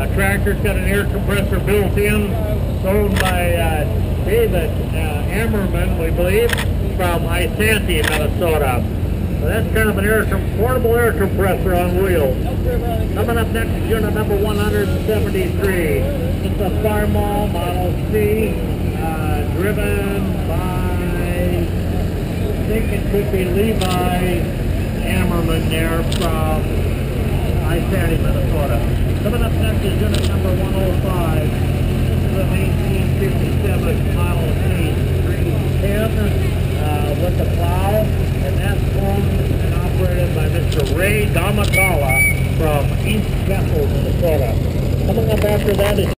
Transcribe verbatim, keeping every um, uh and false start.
Uh, tractor's got an air compressor built in, sold by uh, David uh, Ammerman, we believe, from Isanti, Minnesota. So that's kind of an air portable air compressor on wheels. Coming up next is unit number one hundred seventy-three. It's a Farmall Model C, uh, driven by, I think it could be Levi Ammerman there from Isanti, Minnesota. Coming up next is unit number one oh five. This is an eighteen fifty-seven Model C three ten uh, with the plow, and that's owned and operated by Mister Ray Damatala from East Bethel, Minnesota. Coming up after that is